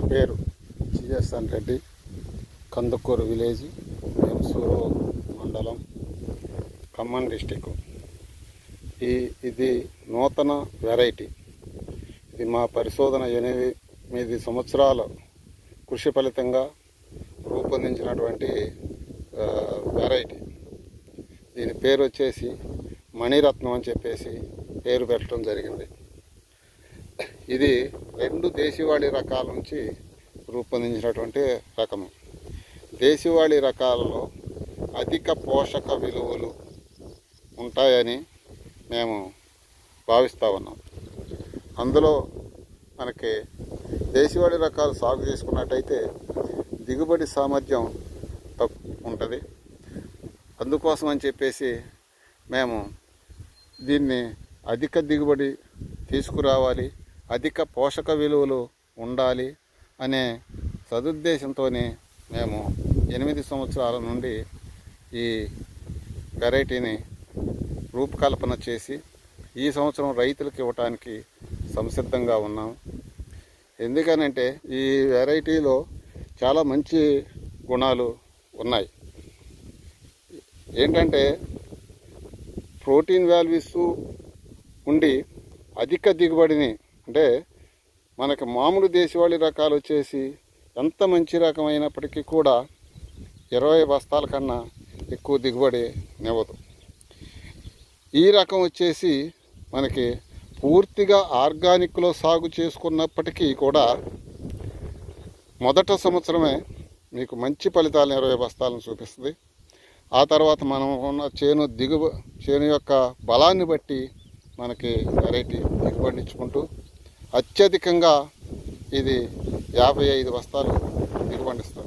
పేరు GSN Reddy, Kandukur village, సూరు మండలం, ఖమ్మం డిస్టిక్. ఇది నూతన వెరైటీ. ఇది మా పరిశోధన 8 సంవత్సరాల కృషి ఫలితంగా రూపొందించినటువంటి వెరైటీ. దీని పేరు వచ్చేసి మణిరత్నం అని చెప్పేసి పేరు పెట్టడం జరిగింది. ఇది 2 దేశీవాళీ రకాల నుంచి రూపొందించినటువంటి రకము. దేశీవాళీ రకాలలో అధిక పోషక విలువలు ఉంటాయని మేము భావిస్తూ ఉన్నాం. అందులో మనకి దేశీవాళీ రకాలు సాగు చేసుకున్నట్టయితే దిగుబడి సామర్థ్యం తక్కువ ఉంటుంది. అందుకోసం అని చెప్పేసి మేము దీన్ని అధిక దిగుబడి తీసుకురావాలి, అధిక పోషక విలువలు ఉండాలి అనే సదుద్దేశంతోనే మేము 8 సంవత్సరాల నుండి ఈ వెరైటీని రూపకల్పన చేసి ఈ సంవత్సరం రైతులకు ఇవ్వటానికి సంసిద్ధంగా ఉన్నాం. ఎందుకనంటే ఈ వెరైటీలో చాలా మంచి గుణాలు ఉన్నాయి. ఏంటంటే ప్రోటీన్ వాల్యూస్ ఉండి అధిక దిగుబడిని, అంటే మనకి మామూలు దేశవాళీ రకాలు వచ్చేసి ఎంత మంచి రకమైనప్పటికీ కూడా 20 బస్తాల కన్నా ఎక్కువ దిగుబడి నివ్వదు. ఈ రకం వచ్చేసి మనకి పూర్తిగా ఆర్గానిక్లో సాగు చేసుకున్నప్పటికీ కూడా మొదట సంవత్సరమే మీకు మంచి ఫలితాలను 20 బస్తాలను చూపిస్తుంది. ఆ తర్వాత మనం ఉన్న చేను యొక్క బలాన్ని బట్టి మనకి వెరైటీ దిగుబడినిచ్చుకుంటూ అత్యధికంగా ఇది 55 బస్తాలు దిగుబడిస్తుంది.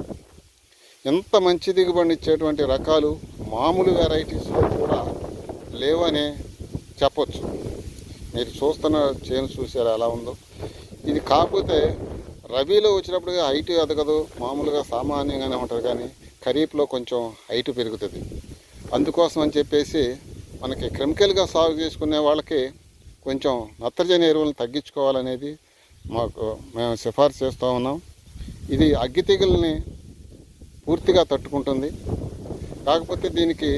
ఎంత మంచి దిగుబడినిచ్చేటువంటి రకాలు మామూలు వెరైటీస్లో కూడా లేవనే చెప్పొచ్చు. మీరు చూస్తున్న చేను చూసారా ఎలా ఉందో. ఇది కాకపోతే రబీలో వచ్చినప్పుడు హైట్ ఎదగదు, మామూలుగా సామాన్యంగానే ఉంటుంది, కానీ ఖరీఫ్లో కొంచెం హైట్ పెరుగుతుంది. అందుకోసం అని చెప్పేసి మనకి కెమికల్గా సాగు చేసుకునే వాళ్ళకి కొంచెం నత్రజని ఎరువులను తగ్గించుకోవాలనేది మేము సిఫార్సు చేస్తూ ఉన్నాం. ఇది అగ్గి తెగుల్ని పూర్తిగా తట్టుకుంటుంది. కాకపోతే దీనికి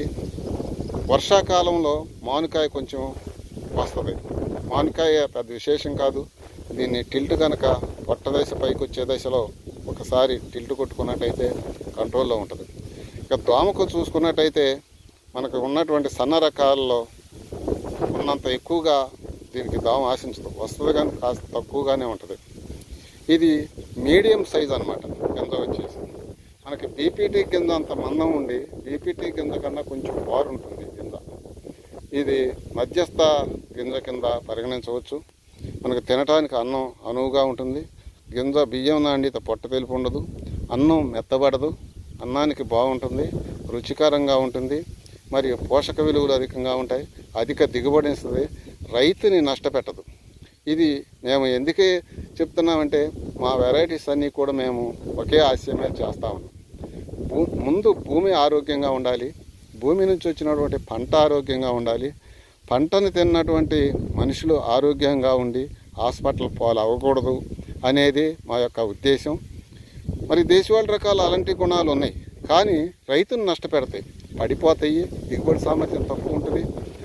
వర్షాకాలంలో మామిడికాయ కొంచెం వస్తుంది. మామిడికాయ పెద్ద విశేషం కాదు. దీన్ని టిల్ట్ కనుక పొట్ట దశ పైకి వచ్చే దశలో ఒకసారి టిల్ట్ కొట్టుకున్నట్టయితే కంట్రోల్లో ఉంటుంది. ఇక దోమకు చూసుకున్నట్టయితే మనకు ఉన్నటువంటి సన్న రకాలలో ఉన్నంత ఎక్కువగా దీనికి దోమ ఆశించదు, వస్తుంది కానీ కాస్త తక్కువగానే ఉంటుంది. ఇది మీడియం సైజ్ అన్నమాట. గింజ వచ్చేసి మనకి బీపీటీ గింజ అంత మందం ఉండి బీపీటీ గింజ కన్నా కొంచెం బారు ఉంటుంది గింజ. ఇది మధ్యస్థ గింజ కింద పరిగణించవచ్చు. మనకు తినటానికి అన్నం అనువుగా ఉంటుంది. గింజ బియ్యం నాణ్యత పొట్ట తెలుపు ఉండదు, అన్నం మెత్తబడదు, అన్నానికి బాగుంటుంది, రుచికరంగా ఉంటుంది, మరియు పోషక విలువలు అధికంగా ఉంటాయి, అధిక దిగుబడి ఇస్తుంది, రైతుని నష్టపెట్టదు. ఇది మేము ఎందుకే చెప్తున్నామంటే మా వెరైటీస్ అన్నీ కూడా మేము ఒకే ఆశయమే చేస్తా ఉన్నాం. ముందు భూమి ఆరోగ్యంగా ఉండాలి, భూమి నుంచి వచ్చినటువంటి పంట ఆరోగ్యంగా ఉండాలి, పంటను తిన్నటువంటి మనుషులు ఆరోగ్యంగా ఉండి హాస్పిటల్ పాలు అవ్వకూడదు అనేది మా యొక్క ఉద్దేశం. మరి దేశవాళీ రకాలు అలాంటి గుణాలు ఉన్నాయి, కానీ రైతును నష్టపెడతాయి, పడిపోతాయి, దిగుబడి సామర్థ్యం తక్కువ ఉంటుంది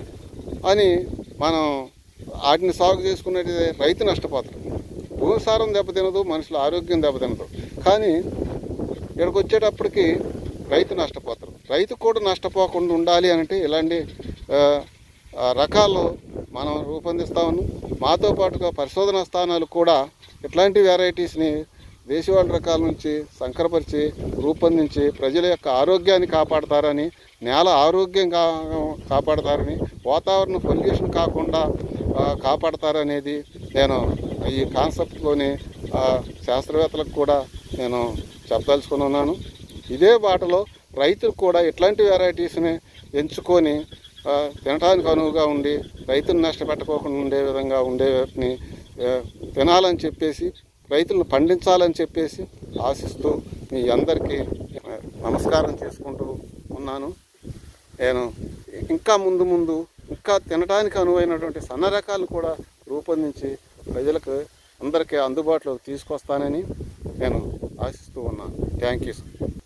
అని మనం వాటిని సాగు చేసుకున్నట్టు రైతు నష్టపోతారు. భూసారం దెబ్బతినదు, మనుషుల ఆరోగ్యం దెబ్బతినదు, కానీ ఇక్కడికి వచ్చేటప్పటికి రైతు నష్టపోతారు. రైతు కూడా నష్టపోకుండా ఉండాలి అంటే ఇలాంటి రకాలు మనం రూపొందిస్తా ఉన్నాం. మాతో పాటుగా పరిశోధనా స్థానాలు కూడా ఇట్లాంటి వెరైటీస్ని దేశవాళీ రకాల నుంచి సంకరపరిచి రూపొందించి ప్రజల యొక్క ఆరోగ్యాన్ని కాపాడతారని, నేల ఆరోగ్యంగా కాపాడతారని, వాతావరణ పొల్యూషన్ కాకుండా కాపాడతారనేది నేను ఈ కాన్సెప్ట్లోని శాస్త్రవేత్తలకు కూడా నేను చెప్పదలుచుకుని ఉన్నాను. ఇదే బాటలో రైతులు కూడా ఇట్లాంటి వెరైటీస్ని ఎంచుకొని తినడానికి అనువుగా ఉండి రైతులను నష్టపెట్టుకోకుండా ఉండే విధంగా ఉండేటిని తినాలని చెప్పేసి, రైతులను పండించాలని చెప్పేసి ఆశిస్తూ మీ అందరికీ నమస్కారం చేసుకుంటూ ఉన్నాను. నేను ఇంకా ముందు ఇంకా తినడానికి అనువైనటువంటి సన్న రకాలు కూడా రూపొందించి ప్రజలకు అందరికీ అందుబాటులోకి తీసుకొస్తానని నేను ఆశిస్తూ ఉన్నాను. Thank you.